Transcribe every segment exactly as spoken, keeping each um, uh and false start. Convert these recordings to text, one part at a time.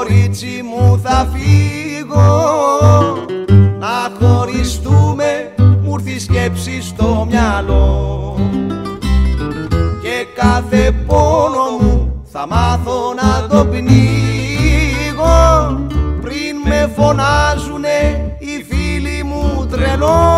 κορίτσι μου θα φύγω, να χωριστούμε μου ήρθει σκέψη στο μυαλό, και κάθε πόνο μου θα μάθω να το πνίγω, πριν με φωνάζουνε οι φίλοι μου τρελό.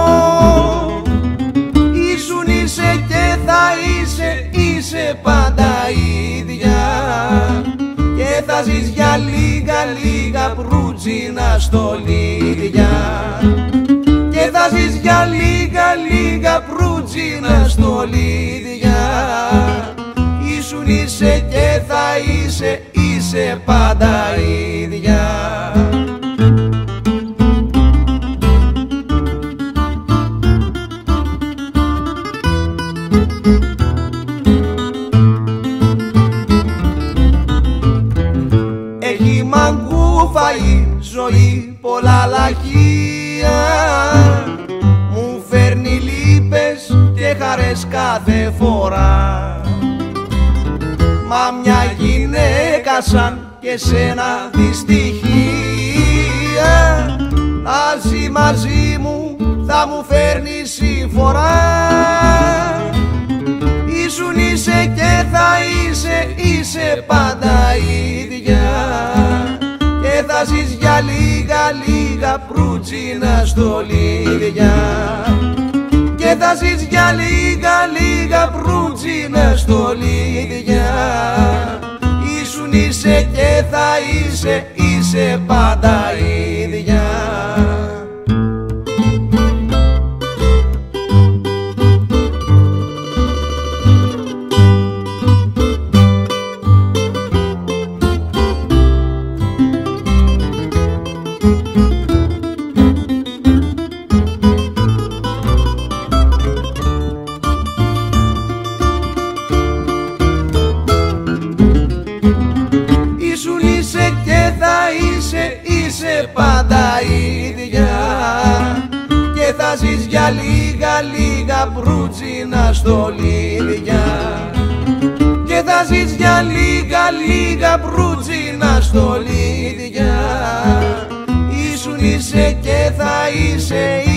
Ήσουν, είσαι και θα είσαι, είσαι πάντα ίδια, και θα ζεις για λίγα λίγα προύτζινα στολίδια, και θα ζεις για λίγα λίγα προύτζινα στολίδια. Ήσουν, είσαι και θα είσαι, είσαι πάντα ίδια. Έχει μαγκούφα η ζωή πολλά λαχεία, μου φέρνει λύπες και χαρές κάθε φορά. Μα μια γυναίκα σαν και σένα δυστυχία, να ζει μαζί μου θα μου φέρνει συμφορά. Ήσουν, είσαι και θα είσαι, είσαι πάντα ίδια, και θα ζεις για λίγα λίγα προύτζινα στολίδια, και θα ζεις για λίγα λίγα προύτζινα στολίδια. Ήσουν, είσαι και θα είσαι, είσαι πάντα ίδια. Πάντα ίδια, και θα ζεις για λίγα λίγα προύτζινα στολίδια, και θα ζεις για λίγα λίγα προύτζινα στολίδια. Ήσουν, είσαι και θα είσαι